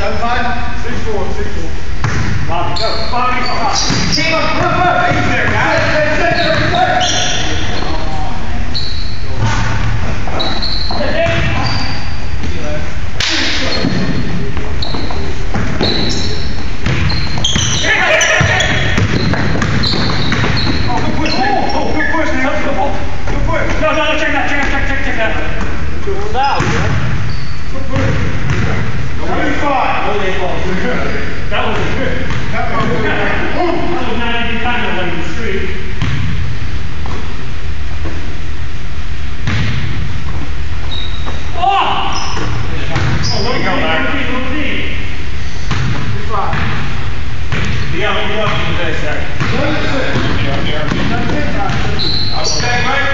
Bobby, go. Bobby, stop. Team up, he's there, guys. Check that. Good out, yeah. Good push. 25. That was good. That was not even kind of like the street. Oh! There you go, Larry. Yeah, we'll be up today, sir. Okay, Mike.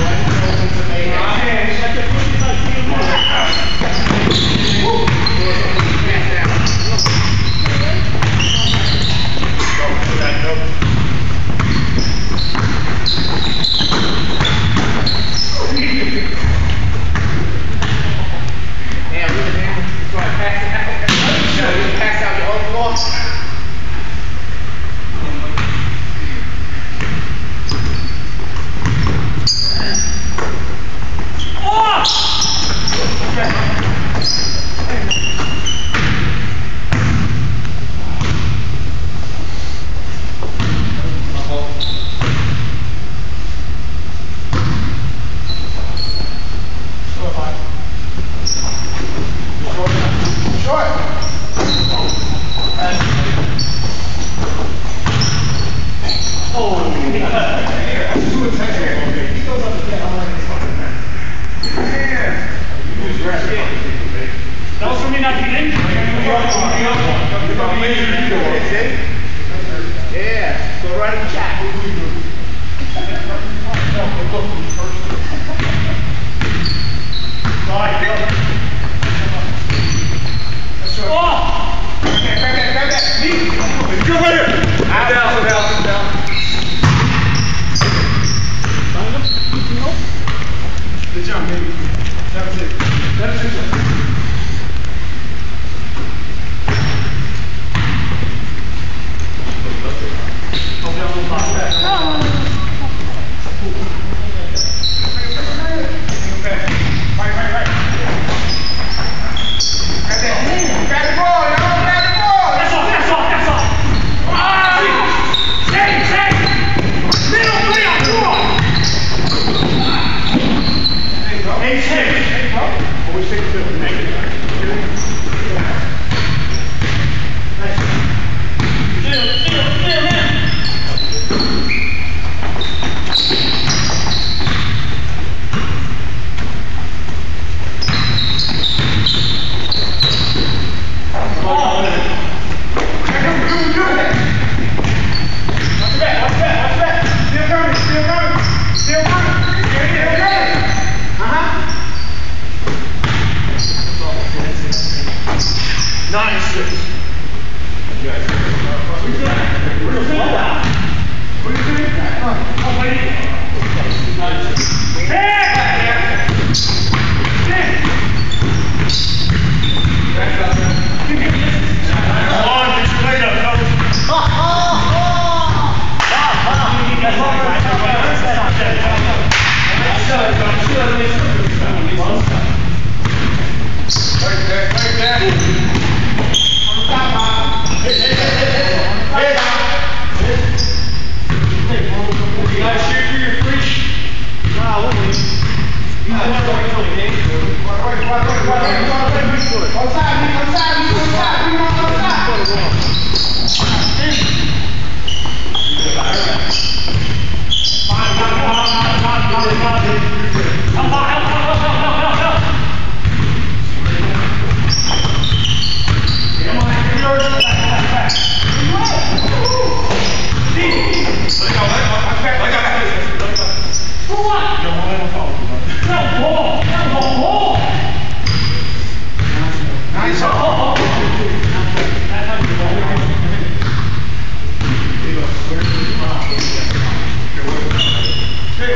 That was for me not to get injured. Yeah, go right in the chat. Grab that. You're later. Down. Good job, baby. That was it.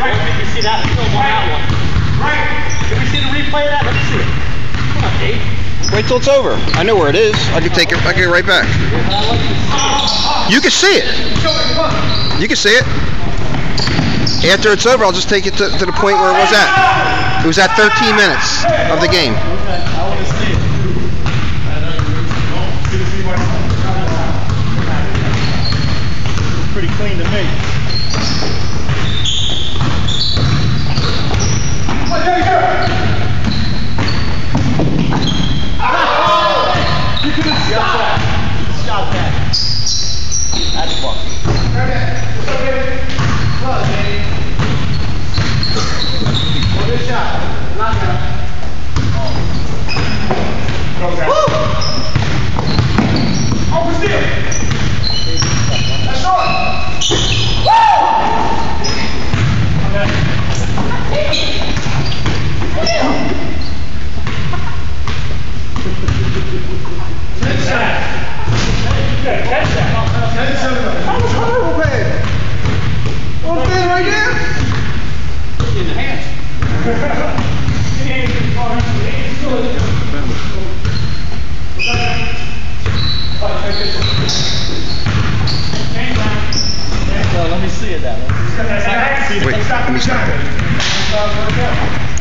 Play that. Let's see it. Come on, Dave. Wait till it's over. I know where it is. I can take it. I can get right back. You can see it. You can see it. After it's over, I'll just take it to the point where it was at. It was at 13 minutes of the game. Pretty clean to me. You could have stopped that. Stop that. That's fucking. Good shot. Knock out. Over still. That's short. Woo! Catch that. Catch that. That was horrible, man. One thing right there. In the hands. Let me see it that way. Wait, let me stop it.